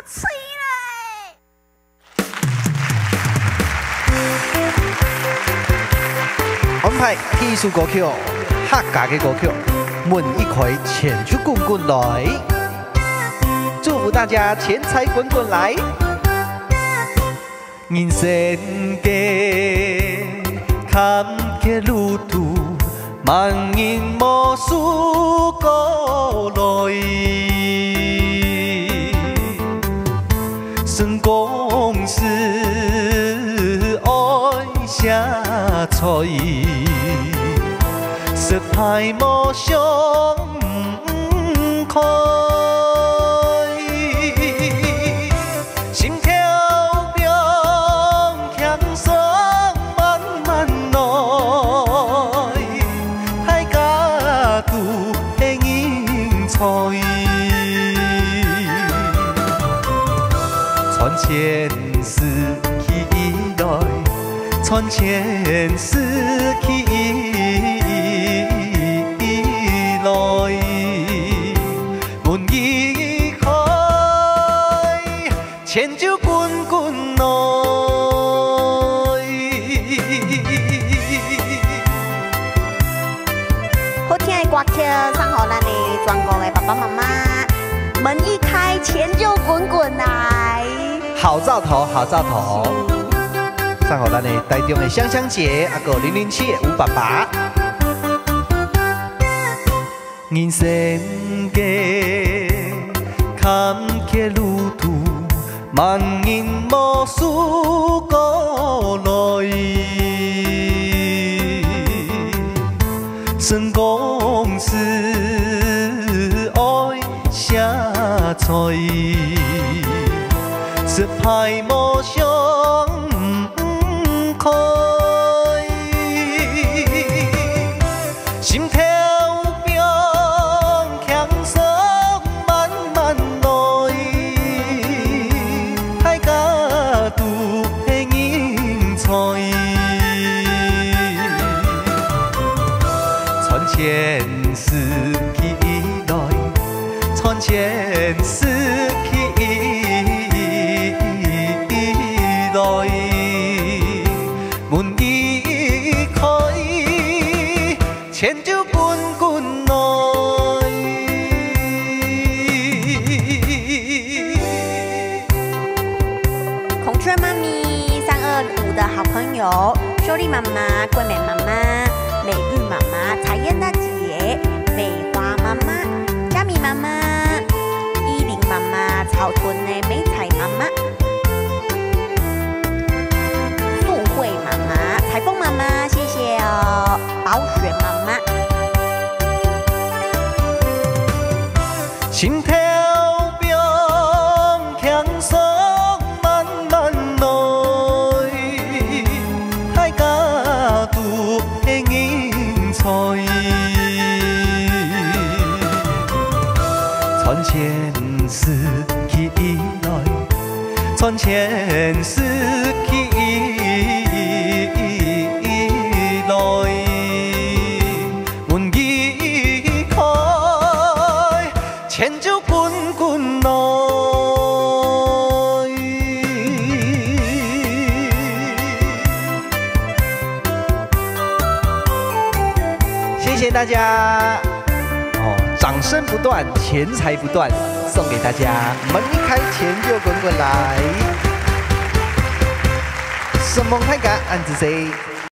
吹嘞！ 安排艺术歌曲、客家的歌曲，问一块钱就滚滚来，祝福大家钱财滚滚来。人生的坎坷路途，万人无数过来。成功是爱写出，失败无常开。心跳中强爽慢慢来，大家拄的人才。传前世起来，传前世起来，门已开，钱就滚滚来。 好听的歌曲送给咱的全国的爸爸妈妈，门一开，钱就滚滚来。 好兆头，好兆头！送给咱的台中的香香姐，还有007的吴爸爸。人生的坎坷路途，万人无数过来。成功是爱写出，失败无常开。心跳中强爽慢慢来，大家拄的人才。传前世起来，传前世起来，门已开，钱就滚滚来。 孔雀妈咪325的好朋友，秀丽妈妈、桂美妈妈、美玉妈妈、彩燕大姐、美华妈妈、佳米妈妈、依林妈妈、草屯的美彩妈妈、素慧妈妈、彩凤妈妈，谢谢哦，宝雪妈妈。 心跳中强爽慢慢来，大家拄的人才。传前世起来，传前世起来，门已开，钱就滚滚来。谢谢大家哦，掌声不断，钱财不断，送给大家，门一开，钱就滚滚来。什么太感，安子 C。